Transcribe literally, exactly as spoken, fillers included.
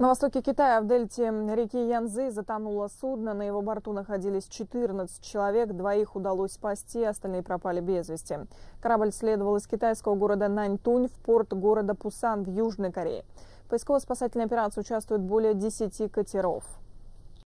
На востоке Китая в дельте реки Янцзы затонуло судно. На его борту находились четырнадцать человек. Двоих удалось спасти, остальные пропали без вести. Корабль следовал из китайского города Наньтунь в порт города Пусан в Южной Корее. В поисково-спасательной операции участвуют более десяти катеров.